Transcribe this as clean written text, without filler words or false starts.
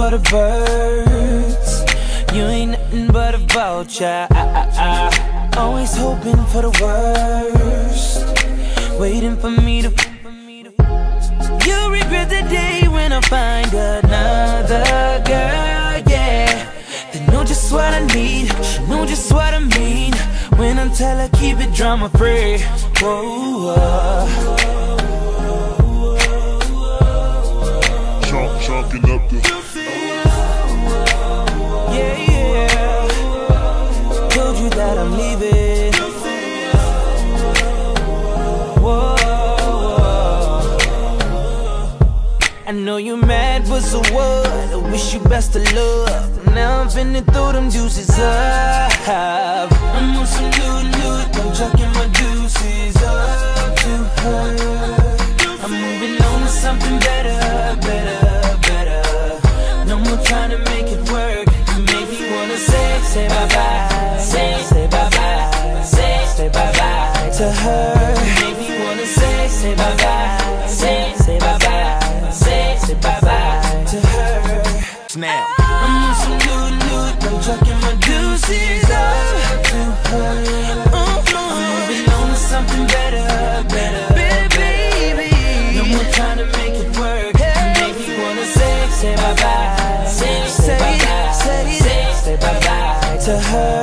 for the birds. You ain't nothing but a vulture. Always hoping for the worst, waiting for me to. You'll regret the day when I find another girl, yeah. They know just what I need, she know just what I mean. When I tell her keep it drama free. Whoa, Chalking up the yeah. Told you that I'm leaving. Whoa. I know you mad, but so what? I wish you best of luck. Now I'm finna throw them deuces up. I'm on some new, I'm chucking my deuces up to her. I'm moving on to something better. No more trying to make it work. You make me wanna say bye-bye. Say bye-bye. Say bye-bye to her. You make me wanna say bye-bye. Say bye-bye. Say bye-bye to her. Snap. I'm on some new, I'm chucking my deuces up to her. I'm moving on to something better. Baby. No more trying to make it work. You make me wanna say bye-bye. Say bye-bye. Say bye-bye to her.